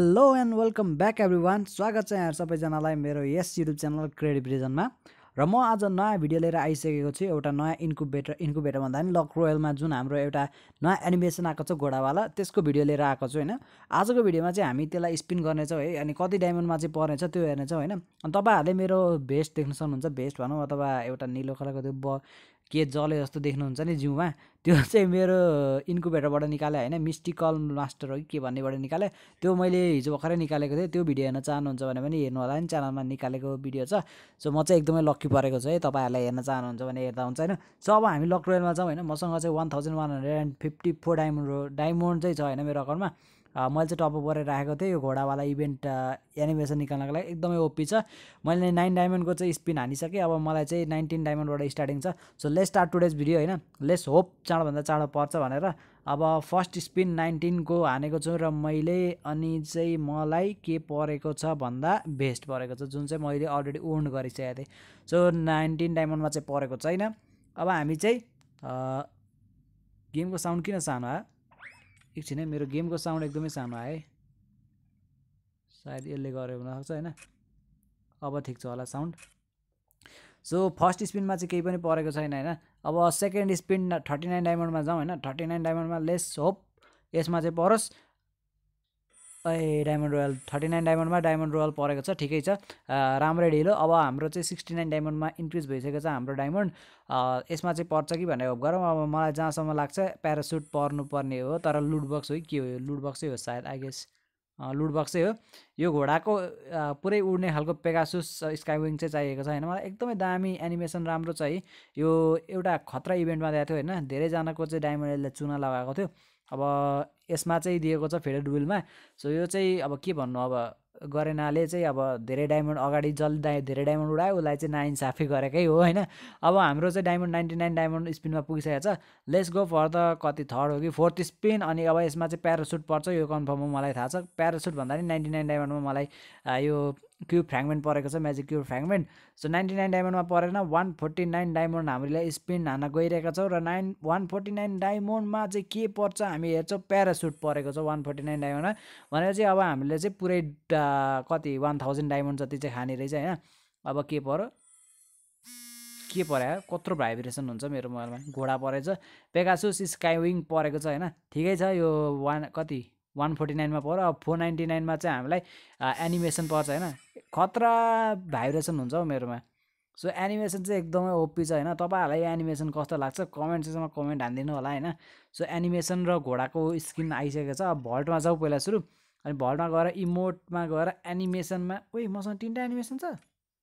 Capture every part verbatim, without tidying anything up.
Hello and welcome back everyone. स्वागत छ यहाँ सबैजनालाई मेरो यस युट्युब च्यानल क्रिएटिभ रिजनमा। र म आज नयाँ भिडियो लिएर आइसकेको छु। एउटा नयाँ इन्कुबेटर इन्कुबेटर भन्दा पनि लक रोयलमा जुन हाम्रो एउटा नयाँ एनिमेसन आएको छ घोडावाला, त्यसको भिडियो लिएर आएको छु हैन। आजको भिडियोमा चाहिँ हामी त्यसलाई स्पिन गर्नेछौँ है, अनि कति डायमन्डमा चाहिँ पर्नेछ त्यो हेर्नेछौँ हैन। अनि तपाईहरुले मेरो भेस्ट देख्न सक्नुहुन्छ, भेस्ट भनौँ अथवा एउटा नीलो कलरको त्यो ब के जले जस्तो देख्नुहुन्छ नि जिउमा, त्यो चाहिँ मेरो इन्कुबेटरबाट निकाले हैन, मिस्टिकल मास्टर हो कि के भन्नेबाट निकाले। त्यो मैले हिजो भर्खरै निकालेको थिएँ। त्यो भिडियो हेर्न चाहनुहुन्छ भने पनि हेर्नु होला नि, च्यानलमा निकालेको भिडियो छ। सो म चाहिँ एकदमै लक्की परेको छु है, तपाईहरुलाई हेर्न चाहनुहुन्छ भने हेर्दा हुन्छ हैन। सो अब हामी लक रोयलमा जाउँ हैन। मसँग चाहिँ one thousand one hundred and fifty four diamond diamond चाहिँ छ हैन मेरो अकाउन्टमा। मैले चाहिँ टपअप गरेर राखेको थिएँ यो घोडावाला इभेन्ट एनिमेसन निकाल्नको लागि। एकदमै ओपी छ। मैले नाइन डायमन्डको चाहिँ स्पिन हानिसकेँ। अब मलाई चाहिँ नाइन्टिन डायमन्डबाट स्टार्टिङ छ। So let's start today's video हैन। लेट्स होप चाँडोभन्दा चाँडो पर्छ भनेर। अब फर्स्ट स्पिन नाइन्टिनको हानेको छु र मैले, अनि चाहिँ मलाई के परेको छ भन्दा बेस्ट परेको छ, जुन चाहिँ मैले अलरेडी ओन गरिसकेको थिएँ। सो नाइन्टिन डायमन्डमा चाहिँ परेको छैन। अब हामी चाहिँ गेमको साउन्ड किन सानो आयो एकछिन है, मेरो गेमको साउन्ड एकदमै सानो आयो है, सायद यसले गर्यो हुनसक्छ हैन। अब ठिक छ होला साउन्ड। सो फर्स्ट स्पिनमा चाहिँ केही पनि परेको छैन हैन। अब सेकेन्ड स्पिन थर्टी नाइन डायमन्डमा जाउँ हैन। थर्टी नाइन डायमन्डमा लेस होप यसमा चाहिँ परोस्। A diamond royal thirty nine डायमन्डमा डायमन्ड रोयल परेको छ, ठिकै छ, राम्रै ढिलो। अब हाम्रो चाहिँ सिक्सटी नाइन डायमन्डमा इन्क्रिज भइसकेको छ हाम्रो डायमन्ड। यसमा चाहिँ पर्छ कि भनेर होप गरौँ। अब मलाई जहाँसम्म लाग्छ प्यारासुट पर्नुपर्ने हो, तर लुट बक्स हो कि के हो, लुट बक्सै हो सायद, आई गेस लुट बक्सै हो। यो घोडाको पुरै उड्ने खालको पेगासुस स्काइविङ चाहिँ चाहिएको छ हैन मलाई। एकदमै दामी एनिमेसन राम्रो छ है। यो एउटा खतरा इभेन्टमा दिएको थियो हैन, धेरैजनाको चाहिँ डायमन्डले चुना लगाएको थियो। अब यसमा चाहिँ दिएको छ फेडेड विलमा। सो यो चाहिँ अब के भन्नु, अब गरेनाले चाहिँ अब धेरै डायमन्ड अगाडि जसले धेरै डायमन्ड उडायो उसलाई चाहिँ नाइन्साफी गरेकै हो हैन। अब हाम्रो चाहिँ डायमन्ड नाइन्टी नाइन डायमन्ड स्पिनमा पुगिसकेको छ। लेट्स गो फर द कति थर्ड हो कि फोर्थ स्पिन। अनि अब यसमा चाहिँ प्यारासुट पर्छ, यो कन्फर्म हो, मलाई थाहा छ। प्यारासुट भन्दा नि नाइन्टी नाइन डायमन्डमा मलाई यो क्युब फ्र्यागमेन्ट परेको छ, magic cube fragment. So ninety nine डायमन्डमा परेन, वान फोर्टी नाइन डायमन्ड हामीले स्पिन हान्न गइरहेका छौँ। र नाइन वान फोर्टी नाइन डायमन्डमा चाहिँ के पर्छ हामी हेर्छौँ, प्यारासुट परेको छ वान फोर्टी नाइन डायमन्डमा। भनेर चाहिँ अब हामीले चाहिँ पुरै कति वान थाउजन्ड डायमन्ड जति चाहिँ खाने रहेछ होइन। अब के पर्यो, के पर्यो, कत्रो भाइब्रेसन हुन्छ मेरो मोबाइलमा। घोडा परेछ, पेगासुस स्काइविङ परेको छ होइन, ठिकै छ। यो वान कति वान फोर्टी नाइनमा पर्यो। अब फोर नाइन्टी नाइनमा चाहिँ हामीलाई एनिमेसन पर्छ होइन, खतरा भाइब्रेसन हुन्छ हौ मेरोमा। सो एनिमेसन चाहिँ एकदमै ओपी छ होइन। तपाईँहरूलाई एनिमेसन कस्तो लाग्छ कमेन्ट सेक्सनमा कमेन्ट हानिदिनु होला होइन। सो एनिमेसन र घोडाको स्किन आइसकेको छ। अब भल्टमा जाउँ पहिला सुरु, अनि भल्टमा गएर इमोटमा गएर एनिमेसनमा, ओइ मसँग तिनवटा एनिमेसन छ।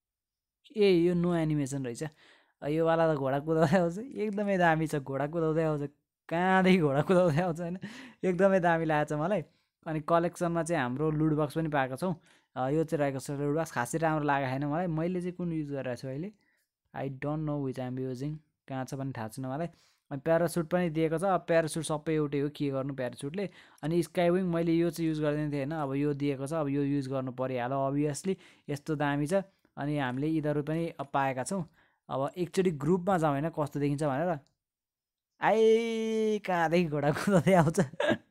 ए यो नो एनिमेसन रहेछ। यो वाला त घोडा कुदाउँदै आउँछ, एकदमै दामी छ। घोडा कुदाउँदै आउँछ, कहाँदेखि घोडा कुदाउँदै आउँछ होइन, एकदमै दामी लागेको छ मलाई। अनि कलेक्सनमा चाहिँ हाम्रो लुट बक्स पनि पाएको छौँ। यो चाहिँ रहेको छ लुट बक्स, खासै राम्रो लागेको छैन मलाई। मैले चाहिँ कुन युज गरिरहेको छु अहिले, I don't know which I'm using, कहाँ छ पनि थाहा छैन मलाई। अनि प्यारासुट पनि दिएको छ। अब प्यारासुट सबै एउटै हो, के गर्नु प्यारासुटले। अनि स्काइविङ मैले यो चाहिँ युज गर्दैन थिएँ होइन, अब यो दिएको छ, अब यो युज गर्नु परिहाल्यो अभियसली, यस्तो दामी छ। अनि हामीले यिनीहरू पनि पाएका छौँ। अब एकचोटि ग्रुपमा जाउँ होइन कस्तो देखिन्छ भनेर। आइ कहाँदेखि घोडा कुदाउँदै आउँछ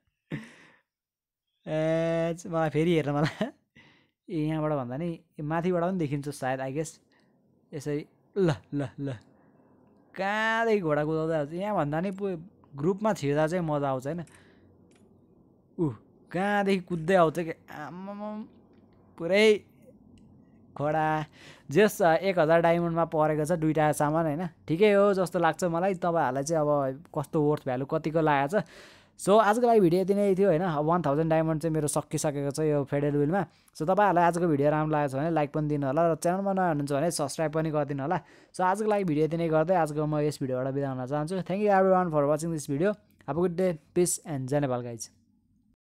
ए मलाई फेरि हेर्न मलाई ए यहाँबाट भन्दा नि माथिबाट पनि देखिन्छ सायद, आई गेस यसरी। ल ल ल कहाँदेखि घोडा कुदाउँदै आउँछ, यहाँ भन्दा नि ग्रुपमा छिर्दा चाहिँ मजा आउँछ होइन। ऊ कहाँदेखि कुद्दै आउँछ कि आम्मामा, पुरै घोडा। जस एक हजार डायमन्डमा परेको छ दुइटा सामान होइन, ठिकै हो जस्तो लाग्छ मलाई। तपाईँहरूलाई चाहिँ अब कस्तो वर्थ भ्यालु कतिको लागेको छ। सो आजको लागि भिडियो यति नै थियो होइन। वान थाउजन्ड डायमन्ड चाहिँ मेरो सकिसकेको छ यो फेडेड विलमा। सो तपाईँहरूलाई आजको भिडियो राम्रो लागेको छ भने लाइक पनि दिनु होला, र च्यानलमा नयाँ हुनुहुन्छ भने सब्सक्राइब पनि गरिदिनु होला। सो आजको लागि भिडियो यति नै गर्दै आजको म यस भिडियोबाट बिदा हुन चाहन्छु। Thank you everyone for watching this video. Have a good day, peace and जय नेपाल गाइज।